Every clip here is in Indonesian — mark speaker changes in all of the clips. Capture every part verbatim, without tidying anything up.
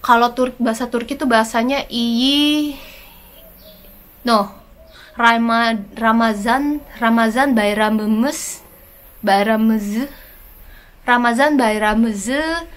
Speaker 1: Kalau Tur bahasa Turki tuh bahasanya iyi no Rama Ramazan Ramazan bayramımız bayramımızı Ramazan bayramımızı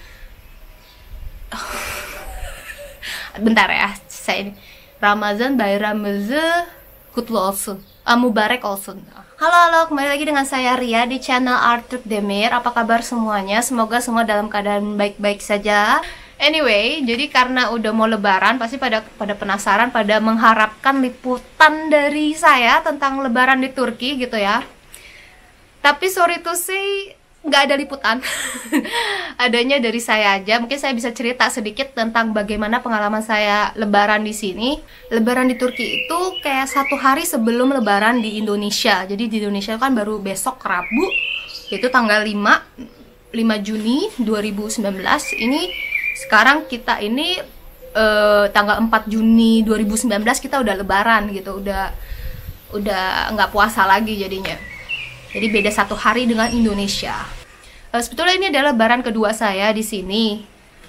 Speaker 1: bentar ya, saya ini Ramazan bayramımızı kutlu olsun, ah, mubarak olsun. Halo halo, kembali lagi dengan saya Ria di channel Arthur Demir. Apa kabar semuanya? Semoga semua dalam keadaan baik-baik saja. Anyway, jadi karena udah mau lebaran, pasti pada pada penasaran, pada mengharapkan liputan dari saya tentang lebaran di Turki gitu ya. Tapi sorry to say, nggak ada liputan. Adanya dari saya aja. Mungkin saya bisa cerita sedikit tentang bagaimana pengalaman saya lebaran di sini. Lebaran di Turki itu kayak satu hari sebelum lebaran di Indonesia. Jadi di Indonesia kan baru besok Rabu, yaitu tanggal lima Juni dua ribu sembilan belas. Ini sekarang kita ini eh, tanggal empat Juni dua ribu sembilan belas, kita udah lebaran gitu. Udah udah nggak puasa lagi jadinya. Jadi beda satu hari dengan Indonesia. Uh, sebetulnya ini adalah lebaran kedua saya di sini.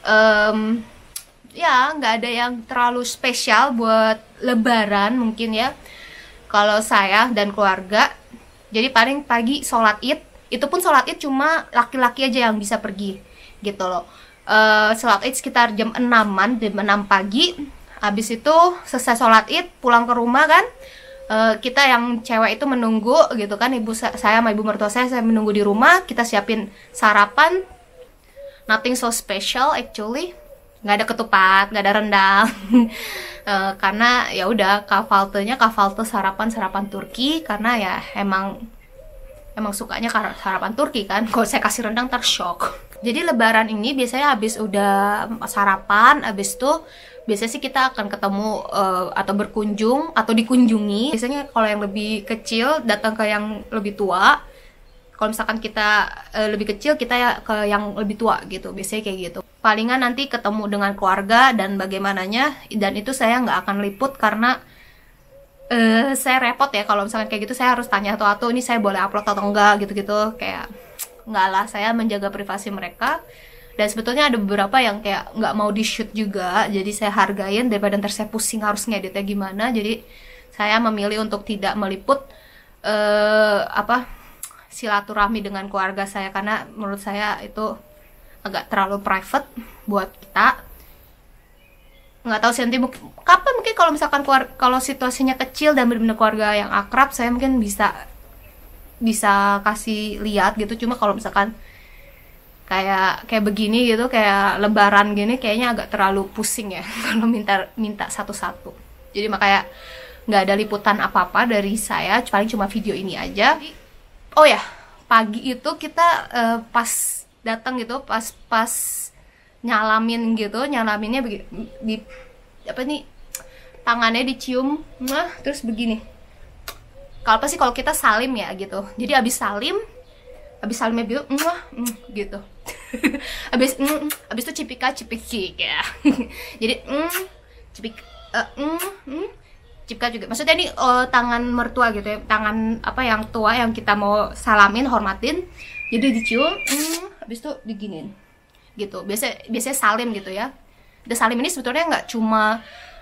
Speaker 1: Um, ya nggak ada yang terlalu spesial buat lebaran mungkin ya. Kalau saya dan keluarga, jadi paling pagi sholat id. Itu pun sholat id cuma laki-laki aja yang bisa pergi gitu loh. Uh, sholat id sekitar jam enaman, jam enam pagi. Habis itu selesai sholat id, pulang ke rumah kan. Uh, kita yang cewek itu menunggu gitu kan, ibu saya sama ibu mertua saya saya menunggu di rumah. Kita siapin sarapan, nothing so special actually, nggak ada ketupat, nggak ada rendang. uh, karena ya udah kavaltenya kavalte sarapan sarapan Turki, karena ya emang emang sukanya sarapan Turki kan. Kalau saya kasih rendang ntar shock. Jadi lebaran ini biasanya habis udah sarapan, habis tuh biasanya sih kita akan ketemu uh, atau berkunjung atau dikunjungi. Biasanya kalau yang lebih kecil datang ke yang lebih tua. Kalau misalkan kita uh, lebih kecil, kita ya ke yang lebih tua gitu. Biasanya kayak gitu. Palingan nanti ketemu dengan keluarga dan bagaimananya. Dan itu saya nggak akan liput karena uh, saya repot ya. Kalau misalkan kayak gitu saya harus tanya atau-atau ini saya boleh upload atau enggak gitu-gitu. Kayak nggak lah, saya menjaga privasi mereka. Dan sebetulnya ada beberapa yang kayak nggak mau di shoot juga, jadi saya hargain daripada ntar saya pusing harus ngeditnya gimana. Jadi saya memilih untuk tidak meliput uh, apa silaturahmi dengan keluarga saya, karena menurut saya itu agak terlalu private buat kita. Nggak tahu sih nanti kapan, mungkin kalau misalkan kalau situasinya kecil dan benar-benar keluarga yang akrab, saya mungkin bisa bisa kasih lihat gitu. Cuma kalau misalkan kayak kayak begini gitu, kayak lebaran gini, kayaknya agak terlalu pusing ya kalau minta minta satu-satu. Jadi makanya nggak ada liputan apa-apa dari saya, paling cuma video ini aja. Oh ya, pagi itu kita uh, pas datang gitu, pas pas nyalamin gitu, nyalaminnya di, di apa nih, tangannya dicium, nah terus begini. Kalau apa sih kalau kita salim ya gitu. Jadi abis salim, abis salimnya bilang mm, gitu. abis mm, abis itu cipika cipiki ya. Jadi mm, cipik uh, mm, mm, cipika juga. Maksudnya ini uh, tangan mertua gitu ya, tangan apa yang tua yang kita mau salamin, hormatin. Jadi dicium, mm, abis itu diginin gitu. Biasa biasanya salim gitu ya. Dan salim ini sebetulnya nggak cuma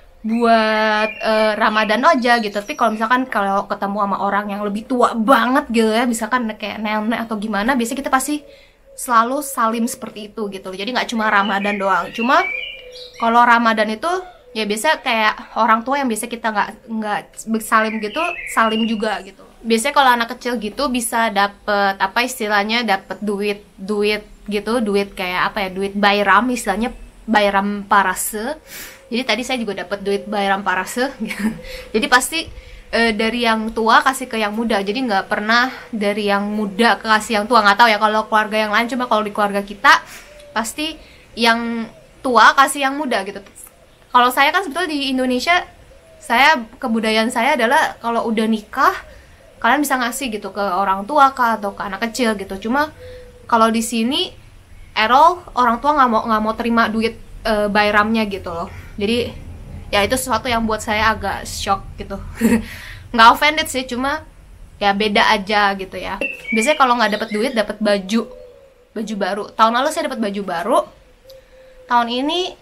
Speaker 1: buat uh, Ramadan aja gitu, tapi kalau misalkan kalau ketemu sama orang yang lebih tua banget gitu ya, misalkan kayak nenek atau gimana, biasanya kita pasti selalu salim seperti itu gitu. Jadi nggak cuma Ramadan doang. Cuma kalau Ramadan itu ya biasa kayak orang tua yang biasa kita nggak nggak salim gitu, salim juga gitu. Biasanya kalau anak kecil gitu bisa dapet apa istilahnya, dapet duit duit gitu, duit kayak apa ya, duit bayram, istilahnya bayram parası. Jadi tadi saya juga dapat duit bayram parası. Jadi pasti e, dari yang tua kasih ke yang muda. Jadi nggak pernah dari yang muda ke kasih yang tua. Nggak tahu ya kalau keluarga yang lain, cuma kalau di keluarga kita pasti yang tua kasih yang muda gitu. Kalau saya kan sebetulnya di Indonesia, saya kebudayaan saya adalah kalau udah nikah kalian bisa ngasih gitu ke orang tua kah atau ke anak kecil gitu. Cuma kalau di sini Errol orang tua nggak mau nggak mau terima duit e, bayramnya gitu loh. Jadi ya itu sesuatu yang buat saya agak shock gitu. Nggak offended sih, cuma ya beda aja gitu ya. Biasanya kalau nggak dapat duit dapat baju baju baru. Tahun lalu saya dapat baju baru. Tahun ini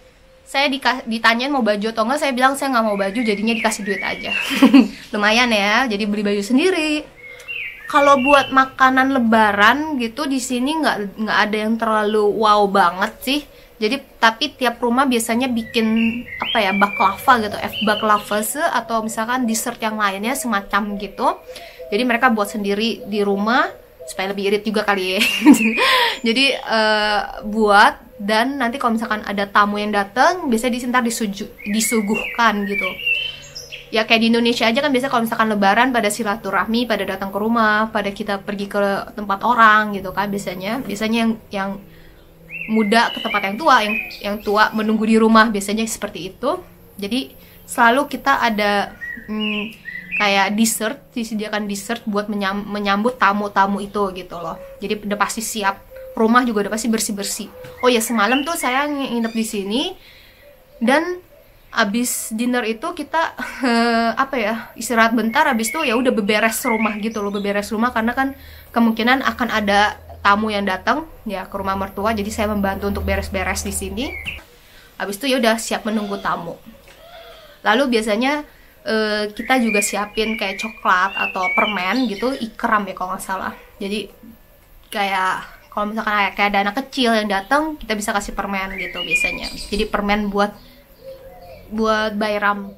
Speaker 1: saya ditanyain mau baju atau enggak, saya bilang saya nggak mau baju, jadinya dikasih duit aja. Lumayan ya, jadi beli baju sendiri. Kalau buat makanan lebaran gitu di sini nggak nggak ada yang terlalu wow banget sih. Jadi tapi tiap rumah biasanya bikin apa ya, baklava gitu, f baklava atau misalkan dessert yang lainnya semacam gitu. Jadi mereka buat sendiri di rumah supaya lebih irit juga kali ya. Jadi uh, buat, dan nanti kalau misalkan ada tamu yang datang biasanya disentar disuju, disuguhkan gitu. Ya kayak di Indonesia aja kan biasa kalau misalkan lebaran pada silaturahmi, pada datang ke rumah, pada kita pergi ke tempat orang gitu kan, biasanya biasanya yang yang muda ke tempat yang tua, yang yang tua menunggu di rumah, biasanya seperti itu. Jadi selalu kita ada hmm, kayak dessert, disediakan dessert buat menyam, menyambut tamu-tamu itu gitu loh. Jadi udah pasti siap, rumah juga udah pasti bersih-bersih. Oh ya, semalam tuh saya nginep di sini, dan abis dinner itu kita uh, apa ya, istirahat bentar, abis itu ya udah beberes rumah gitu loh, beberes rumah karena kan kemungkinan akan ada tamu yang datang ya ke rumah mertua, jadi saya membantu untuk beres-beres di sini. Abis itu ya udah siap menunggu tamu. Lalu biasanya uh, kita juga siapin kayak coklat atau permen gitu, ikram ya kalau nggak salah. Jadi kayak kalau misalkan kayak ada anak kecil yang datang, kita bisa kasih permen gitu biasanya. Jadi permen buat buat bayram.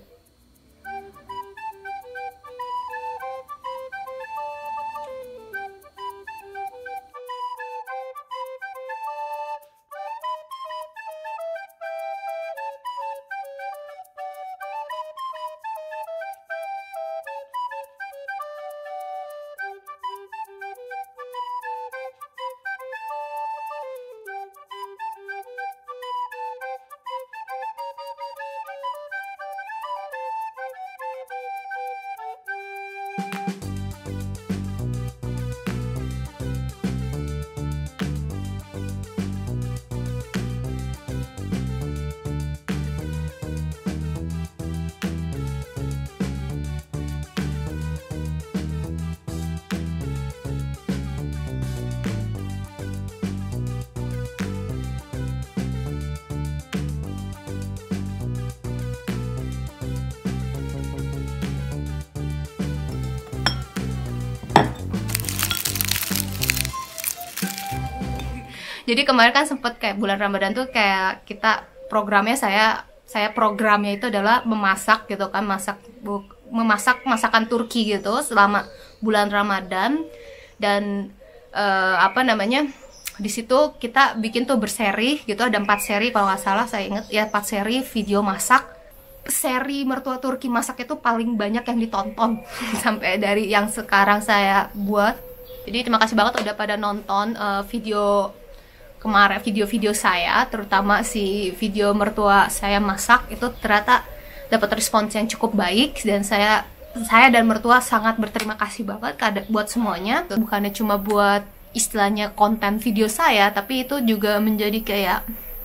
Speaker 1: Jadi kemarin kan sempet kayak bulan Ramadan tuh kayak kita programnya, saya saya programnya itu adalah memasak gitu kan, masak bu, memasak masakan Turki gitu selama bulan Ramadan. Dan uh, apa namanya, di situ kita bikin tuh berseri gitu, ada empat seri kalau nggak salah, saya inget ya, empat seri video masak. Seri Mertua Turki Masak itu paling banyak yang ditonton sampai dari yang sekarang saya buat. Jadi terima kasih banget udah pada nonton uh, video kemarin, video-video saya, terutama si video mertua saya masak itu ternyata dapat respons yang cukup baik, dan saya saya dan mertua sangat berterima kasih banget buat semuanya. Bukannya cuma buat istilahnya konten video saya, tapi itu juga menjadi kayak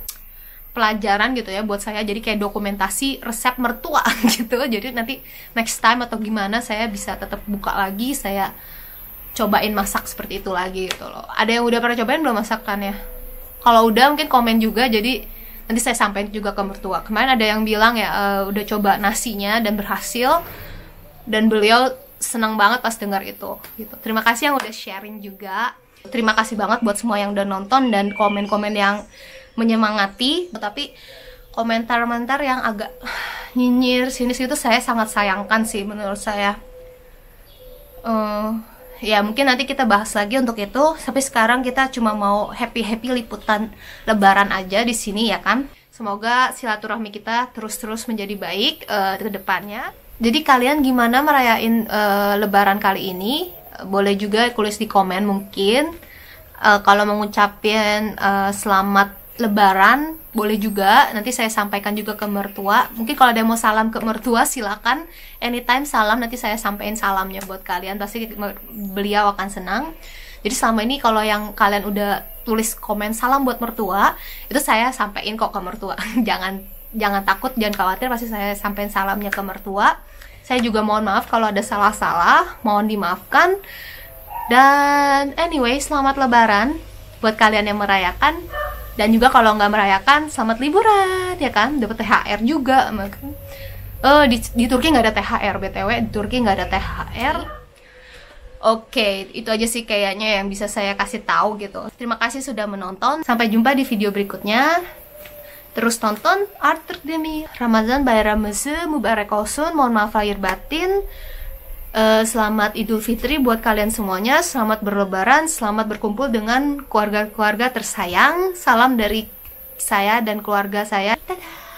Speaker 1: pelajaran gitu ya buat saya, jadi kayak dokumentasi resep mertua gitu. Jadi nanti next time atau gimana saya bisa tetap buka lagi, saya cobain masak seperti itu lagi gitu loh. Ada yang udah pernah cobain belum masakannya? Kalau udah mungkin komen juga, jadi nanti saya sampaikan juga ke mertua. Kemarin ada yang bilang ya uh, udah coba nasinya dan berhasil, dan beliau senang banget pas dengar itu gitu. Terima kasih yang udah sharing juga. Terima kasih banget buat semua yang udah nonton dan komen-komen yang menyemangati. Tapi komentar-komentar yang agak nyinyir sini situ saya sangat sayangkan sih menurut saya. Uh, Ya mungkin nanti kita bahas lagi untuk itu. Sampai sekarang kita cuma mau happy-happy liputan lebaran aja di sini ya kan. Semoga silaturahmi kita terus-terus menjadi baik uh, ke depannya. Jadi kalian gimana merayain uh, lebaran kali ini? Uh, boleh juga tulis di komen mungkin. Uh, kalau mengucapin uh, selamat lebaran boleh juga, nanti saya sampaikan juga ke mertua. Mungkin kalau ada yang mau salam ke mertua silakan, anytime salam, nanti saya sampaikan salamnya buat kalian, pasti beliau akan senang. Jadi selama ini kalau yang kalian udah tulis komen salam buat mertua, itu saya sampaikan kok ke mertua. jangan jangan takut, jangan khawatir, pasti saya sampaikan salamnya ke mertua. Saya juga mohon maaf kalau ada salah-salah, mohon dimaafkan. Dan anyway, selamat lebaran buat kalian yang merayakan. Dan juga kalau nggak merayakan, selamat liburan, ya kan? Dapat T H R juga. Uh, di, di Turki nggak ada T H R, B T W di Turki nggak ada T H R. Oke, itu aja sih kayaknya yang bisa saya kasih tahu gitu. Terima kasih sudah menonton. Sampai jumpa di video berikutnya. Terus tonton Arttürk Demir. Ramazan bayramınızı mübarek olsun. Mohon maaf lahir batin. Uh, selamat Idul Fitri buat kalian semuanya. Selamat berlebaran. Selamat berkumpul dengan keluarga-keluarga tersayang. Salam dari saya dan keluarga saya. Dadah.